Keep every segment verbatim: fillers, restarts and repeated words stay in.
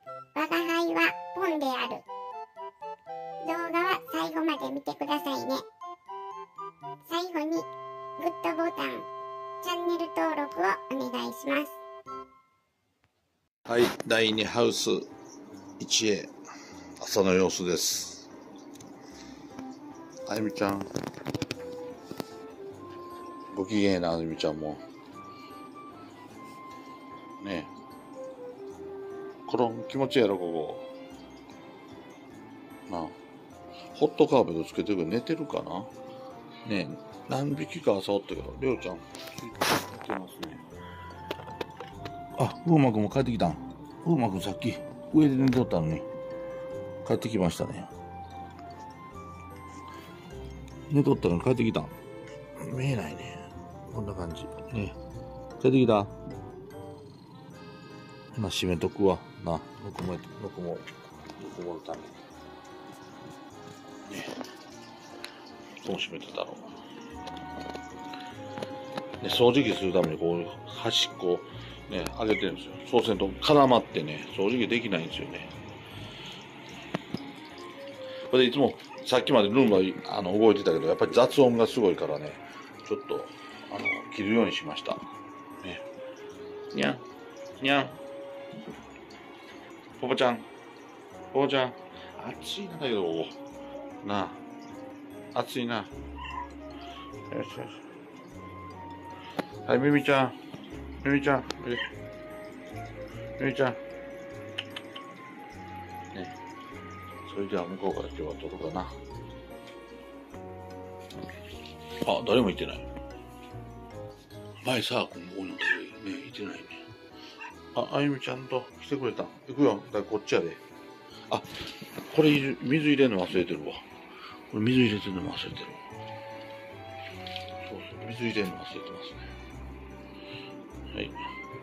我が輩はポンである。動画は最後まで見てくださいね。最後にグッドボタン、チャンネル登録をお願いします。 はい、だいにハウス いちエー 朝の様子です。あゆみちゃんご機嫌な。あゆみちゃんもねえ、この気持ちいいやろ。ここなあ、ホットカーペットつけてるけど寝てるかな。ねえ、何匹か朝おったけど、りょうちゃん寝てますね。あ、うまくんも帰ってきたん。うまくんさっき上で寝とったのに帰ってきましたね。寝とったのに帰ってきたん。見えないね。こんな感じね。帰ってきた。まあ閉めとくわな。ぬくもぬくもぬくもるためにね。どう閉めてたろうね。掃除機するためにこう端っこね、上げてるんですよ。そうすると絡まってね、掃除機できないんですよね。これでいつもさっきまでルンバあの動いてたけど、やっぱり雑音がすごいからね、ちょっとあの切るようにしました。ね、にゃん、にゃん、ポポちゃん、ポポちゃん、暑いなだけど、ここなあ、暑いな。よしよし。はい、ミミちゃん。ミミちゃん、ミミちゃん。ね、それでは向こうから今日は撮るかな。あ、誰もいてない。前さ、このね、いてないね。あ、あゆみちゃんと来てくれた。行くよ。だからこっちやで。あ、これ水入れるの忘れてるわ。これ水入れてるの忘れてるわ。そうそう、水入れるの忘れてますね。はい。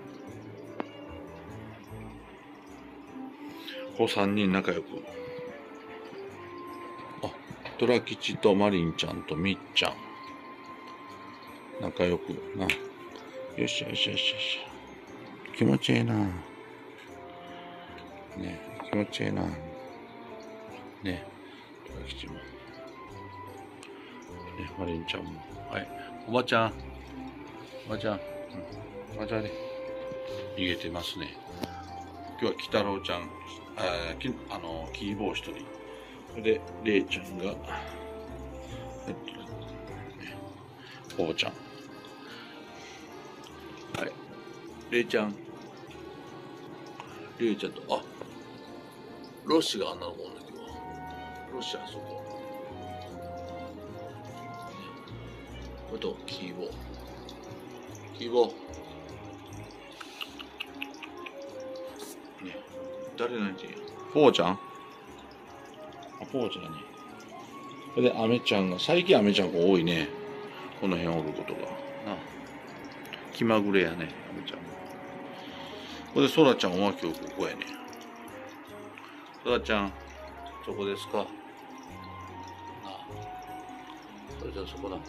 こうさんにん仲良く。あ、トラ吉とマリンちゃんとみっちゃん。仲良くな。よっしゃよっしゃよっしゃよっしゃ。気持ちいいな。ね、気持ちいいな。ね、トラ吉も。ね、マリンちゃんも。はい。おばちゃん。おばちゃん。おばちゃんで逃げてますね。今日は鬼太郎ちゃん、あ, きあのキーボー一人。それで、れいちゃんが、えっと、ね、おぼちゃん。はい。れいちゃん。れいちゃんと、あ、ロッシがあんなの子なんだけど、ロッシあそこ。これと、キーボー。キーボー。ね、誰なんていうポーちゃん。あ、ポーちゃんね。それで、アメちゃんが、最近アメちゃんが多いね。この辺おることが。なあ。気まぐれやね、アメちゃん。これで、ソラちゃんは今日ここやね。ソラちゃん、そこですか。なあ。それじゃそこだ。なあ。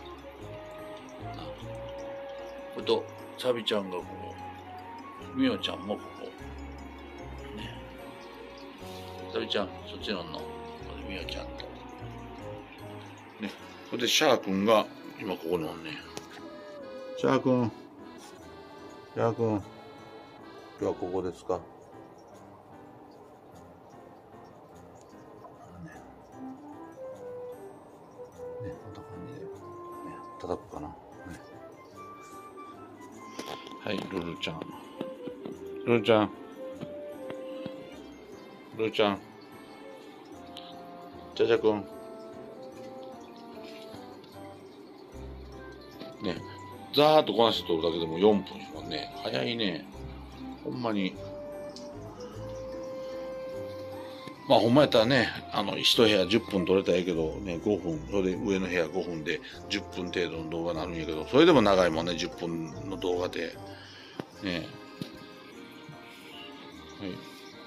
これと、サビちゃんがここ。ミオちゃんもここ。ね。サビちゃん、そっちのんの。これミオちゃんと。ね。これで、シャーくんが、今ここにおんね。シャーくん。シャーくん。今日はここですか。ね。ね、こんな感じで。ね、叩くかな。ね。はい、ルルちゃん。ルルちゃん。ルルちゃん。じゃじゃくん。ね、ざーっとこなして撮るだけでもよんぷんやもんね。早いね。ほんまに。まあほんまやったらね、あの、一部屋じゅっぷん撮れたらええけど、ね、ごふん、それで上の部屋ごふんでじゅっぷん程度の動画になるんやけど、それでも長いもんね、じゅっぷんの動画で。ね。はい。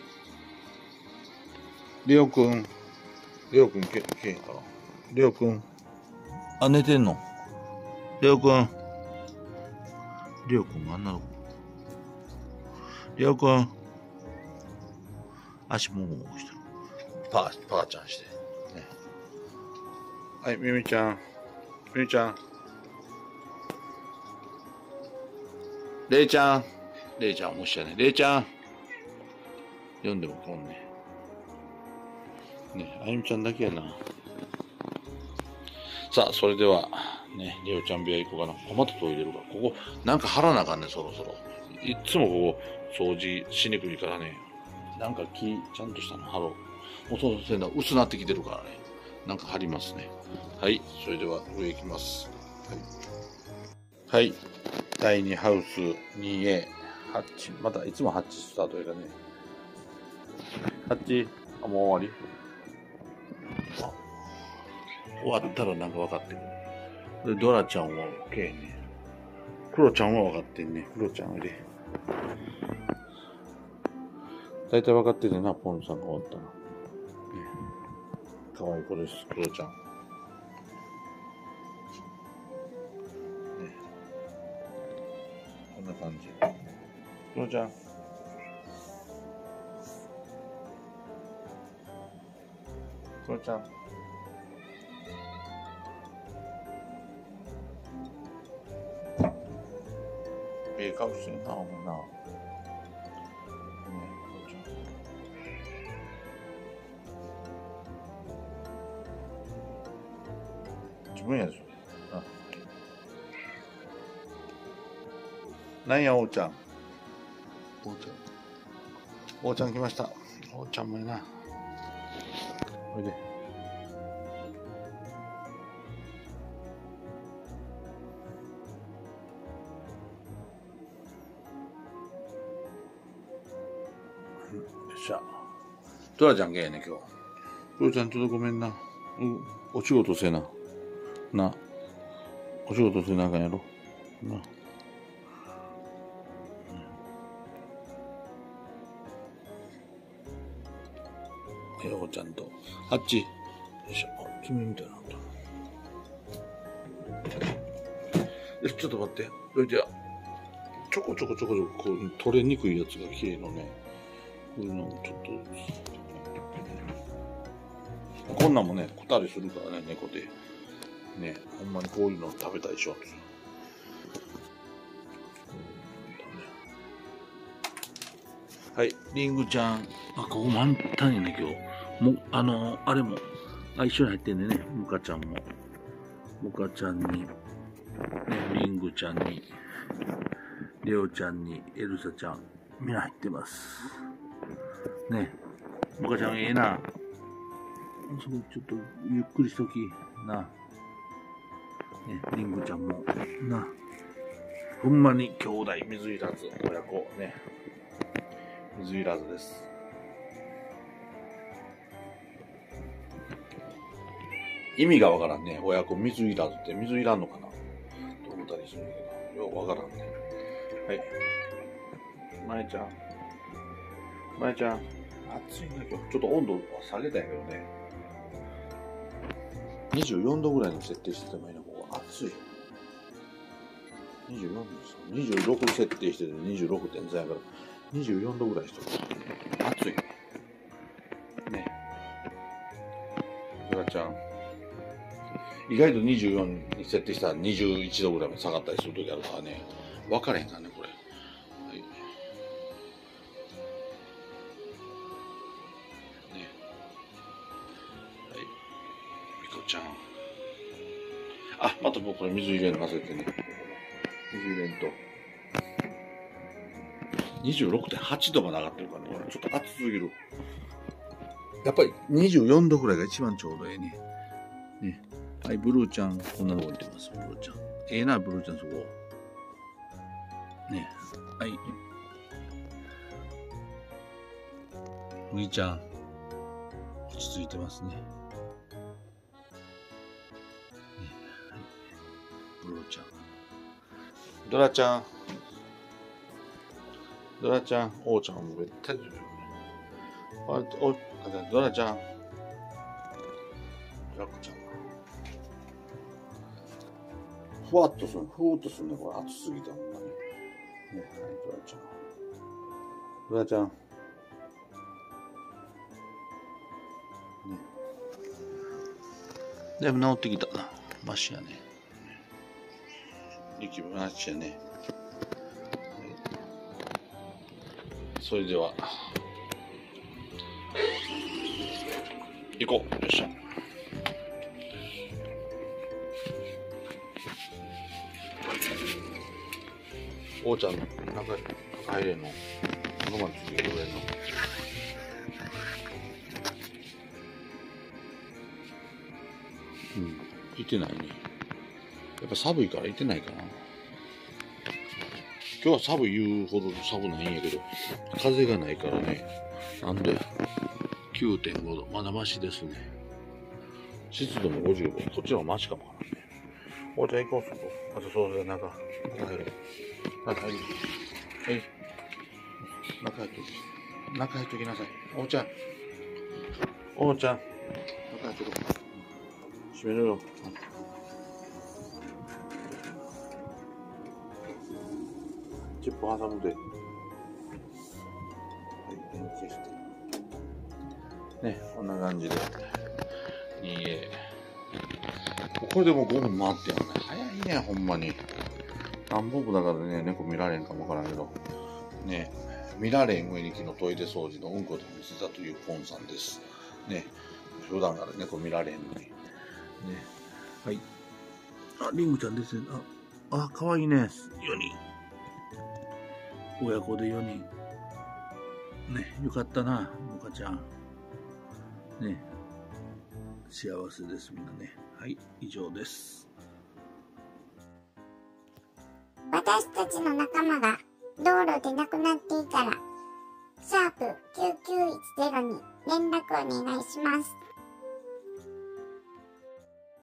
レオくん。レオくんけ、けへんかな。レオくん。あ、寝てんの。レオくん。レオくんがあんなの。レオくん。 足もごもごしてる。パー、パーちゃんして。ね、はい、みみちゃん。みみちゃん。れいちゃん。れいちゃん、もしやね。れいちゃん。読んでもこんね。ね、あゆみちゃんだけやな。さあ、それでは、ね、りおちゃん部屋行こうかな。あ、またトイレ入れるか。ここ、なんか貼らなあかんね、そろそろ。いっつもここ、掃除しにくいからね。なんか木、ちゃんとしたの貼ろう。もうそうせんだ、薄なってきてるからね。なんか貼りますね。はい、それでは上行きます。はい。はい、だいにハウス にエー、ハッチ。またいつもハッチスタートやからね。ハッチ、あ、もう終わり？あ、終わったらなんか分かってる。で、ドラちゃんはけえね。クロちゃんは分かってんね。クロちゃんおいで。大体分かってるな、ポンさんが終わったら。ね、かわいい子です、クロちゃん。ね、こんな感じ。クロちゃん。クロちゃん。ええ顔してんな、お前な。ね、クロちゃん。自分やでしょ。あ、なんや、おうちゃん。おうちゃん。おうちゃん来ました。おうちゃんもいいな。おいで。よっしゃ。ドラちゃんがやね、今日。ドラちゃんちょっとごめんな。うん、お仕事せな。な。お仕事せなあかんやろ。な。ようちゃんと。あっち。よいしょ。あ、爪みたいなのあった。よし、ちょっと待って。それじゃちょこちょこちょこちょこ、こう、取れにくいやつが綺麗のね。こういうのをちょっとずつ。こんなんもね、こたりするからね、猫で。ね、ほんまにこういうの食べたりしようと。はい、リングちゃん。あ、ここ満タンやね、今日。も、あのー、あれも、あ、一緒に入ってんでね、ムカちゃんも。ムカちゃんに、ね、リングちゃんに、レオちゃんに、エルサちゃん、みんな入ってます。ね、ムカちゃんええな。そこちょっとゆっくりしときな。ね、リングちゃんもな。ほんまに兄弟水いらず親子ね。水いらずです。意味がわからんね。親子水いらずって水いらんのかなと思ったりするけど、よくわからんね。はい。まえちゃん。まえちゃん。暑いんだけど、ちょっと温度下げたんやけどね。にじゅうよんどぐらいの設定しててもいいな、ここ。暑い。にじゅうよんです。にじゅうろく設定してて にじゅうろくてんゼロ やから、にじゅうよんどぐらいしとく。暑い。ね。ドラちゃん。意外とにじゅうよんに設定したらにじゅういちどぐらいまで下がったりするときあるからね。分からへんからね、これ。はい。ね。はい。ミコちゃん。あ、また僕これ水入れるの忘れてね。水入れんと。にじゅうろくてんはちどまで上がってるからね。これちょっと暑すぎる。やっぱりにじゅうよんどぐらいが一番ちょうどええね。ね。はい、ブルーちゃん、こんなの置いてます、ブルーちゃん。ええな、ブルーちゃん、そこ。ね。はい。ウィちゃん、落ち着いてますね。ね、はい。ブルーちゃん。ドラちゃん。ドラちゃん、オウちゃんもべったりする。あ、お、ドラちゃん。ラクちゃん。ふわっとする、ふーっとするね、これ暑すぎたもんね。ね、はい、ドラちゃん。ドラちゃん。 だいぶ治ってきたな。マシやね。息もマシやね。それでは行こう。よっしゃ。おうちゃん中中入れんの？このままついてくれんの？うん、いてないね。やっぱ寒いからいてないかな。今日は寒い言うほど寒ないんやけど、風がないからね。なんで きゅうてんごど、まだマシですね。湿度もごじゅうご、こっちはマシかもわからんね。お茶行こう、そこ。あとそうだ、中、中入る。中入る。はい。中入っとき。中入っときなさい。お茶。お茶。中入っとこう。閉めるよ。チップ挟むで。はい、電気して。ね、こんな感じで。いいえ。これでもうごふん回ってんのね。早いね、ほんまに。何本もだからね、猫見られんかもわからんけど。ね、見られん上に昨日トイレ掃除のうんこで見せたというポンさんです。ね、普段から猫見られんのに。ね、はい。あ、リングちゃんですね。あ、あ、かわいいね。よにん。親子でよにん。ね、よかったな、モカちゃん。ね、幸せです、みんなね。はい、以上です。 私たちの仲間が道路で亡くなっていたら、シャープきゅうきゅういちゼロに連絡お願いします。